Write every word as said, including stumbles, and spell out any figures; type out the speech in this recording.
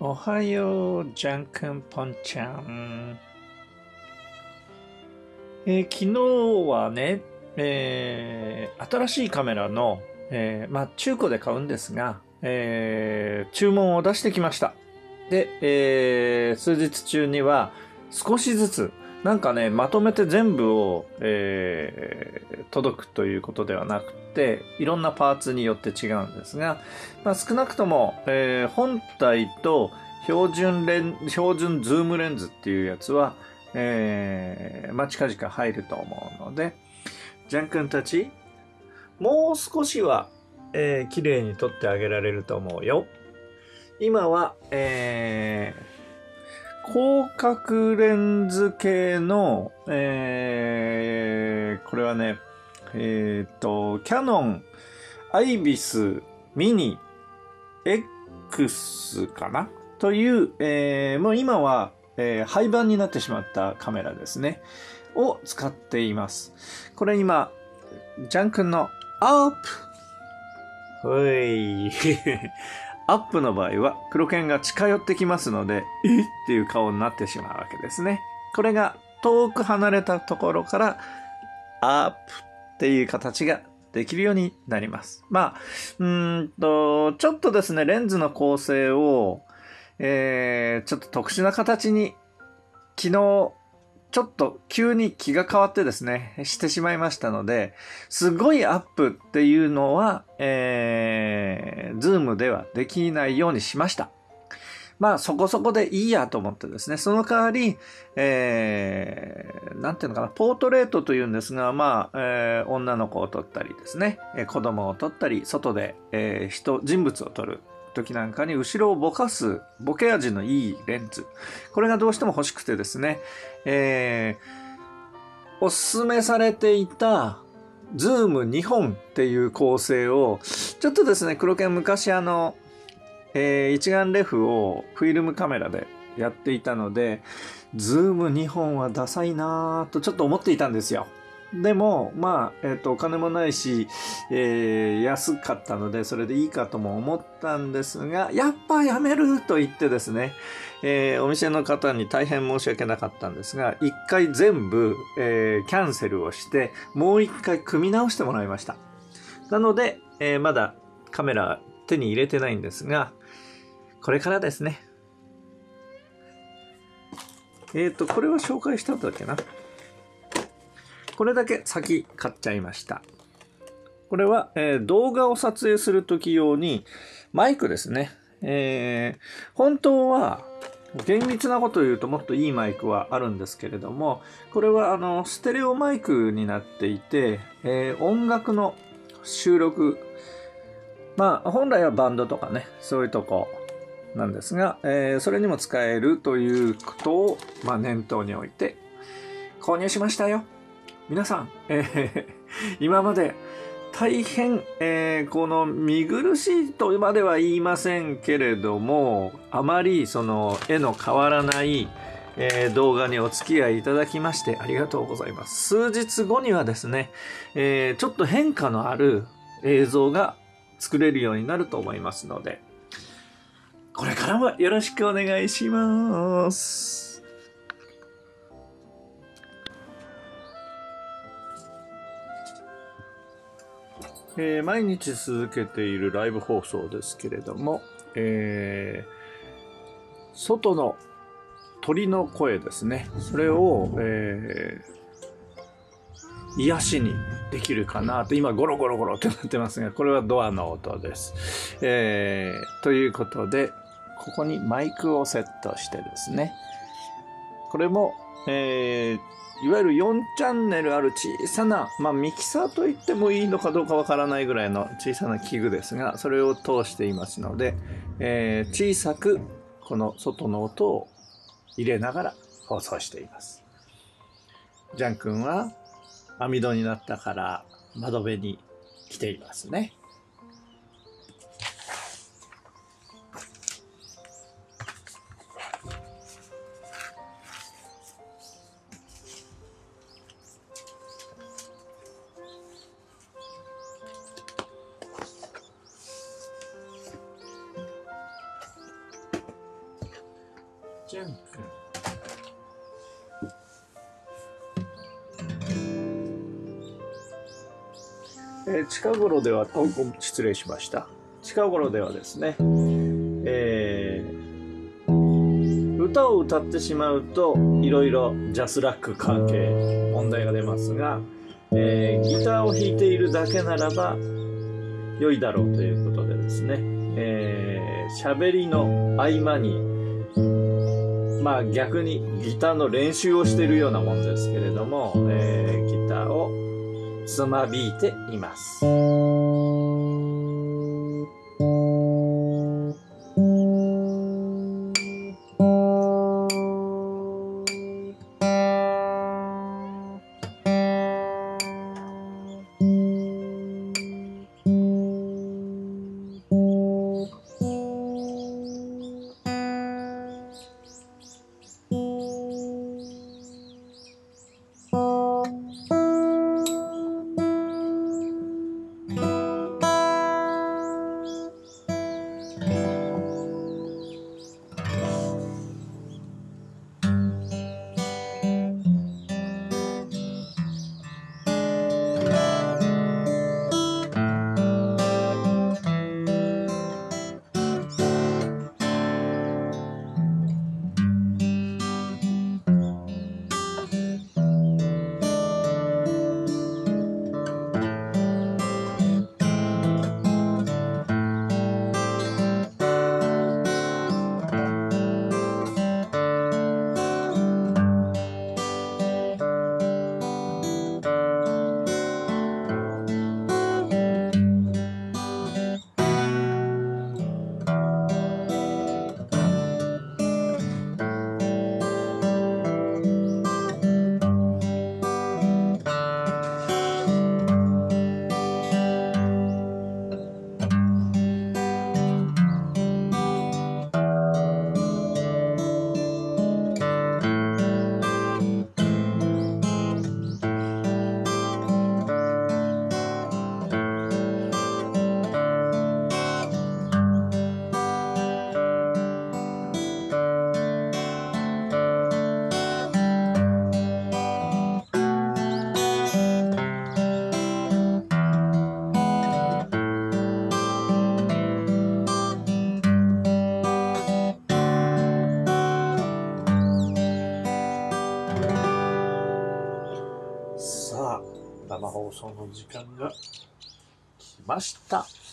おはよう、ジャン君ポンちゃん。えー昨日はね、えー新しいカメラの、えーまあ、中古で買うんですが、えー注文を出してきました。で、えー数日中には少しずつ、なんかね、まとめて全部を、えー届くということではなくて、いろんなパーツによって違うんですが、まあ、少なくとも、えー本体と標準レン、標準ズームレンズっていうやつは、えーまあ、近々入ると思うので、ジャン君たち、もう少しは、えー綺麗に撮ってあげられると思うよ。今は、えー広角レンズ系の、えーこれはね、えっと、キヤノンアイビスミニ X かなという、えーもう今は、えー廃盤になってしまったカメラですね。を使っています。これ今、ジャン君のアップほいアップの場合は黒剣が近寄ってきますので、えっていう顔になってしまうわけですね。これが遠く離れたところからアップっていう形ができるようになります。まあ、うーんと、ちょっとですね、レンズの構成を、えー、ちょっと特殊な形に昨日、ちょっと急に気が変わってですね、してしまいましたので、すごいアップっていうのは、えー、ズームではできないようにしました。まあそこそこでいいやと思ってですね、その代わり、えー、なんていうのかな、ポートレートというんですが、まあ、えー、女の子を撮ったりですね、子供を撮ったり、外で、えー、人、人物を撮る時なんかに後ろをぼかすボケ味のいいレンズ。これがどうしても欲しくてですね、えー、おすすめされていたズームにほんっていう構成を、ちょっとですね、黒剣昔あの、えー一眼レフをフィルムカメラでやっていたので、ズームにほんはダサいなぁとちょっと思っていたんですよ。でも、まあ、えっと、お金もないし、えー安かったので、それでいいかとも思ったんですが、やっぱやめると言ってですね、えーお店の方に大変申し訳なかったんですが、一回全部、えーキャンセルをして、もう一回組み直してもらいました。なので、えーまだカメラ手に入れてないんですが、これからですね。えっと、これは紹介したんだっけな。これだけ先買っちゃいました。これは、えー動画を撮影するとき用にマイクですね。えー本当は厳密なことを言うともっといいマイクはあるんですけれども、これはあのステレオマイクになっていて、えー音楽の収録、まあ本来はバンドとかね、そういうとこなんですが、えーそれにも使えるということを、まあ、念頭に置いて購入しましたよ。皆さん、えー今まで大変、えーこの見苦しいとまでは言いませんけれども、あまりその絵の変わらない、えー動画にお付き合いいただきましてありがとうございます。数日後にはですね、えーちょっと変化のある映像が作れるようになると思いますので、これからもよろしくお願いします。えー毎日続けているライブ放送ですけれども、えー外の鳥の声ですね。それを、えー癒しにできるかなと、今ゴロゴロゴロってなってますが、これはドアの音です。えーということで、ここにマイクをセットしてですね、これも、えーいわゆるよんチャンネルある小さな、まあミキサーと言ってもいいのかどうかわからないぐらいの小さな器具ですが、それを通していますので、えー小さくこの外の音を入れながら放送しています。ジャン君は網戸になったから窓辺に来ていますね。 えー、近頃では、お失礼しました。近頃ではですね、えー、歌を歌ってしまうといろいろジャスラック関係問題が出ますが、えー、ギターを弾いているだけならば良いだろうということでですね、えー、喋りの合間に、まあ逆にギターの練習をしているようなもんですけれども、えー、ギターをつまびいています。さあ、生放送の時間が来ました。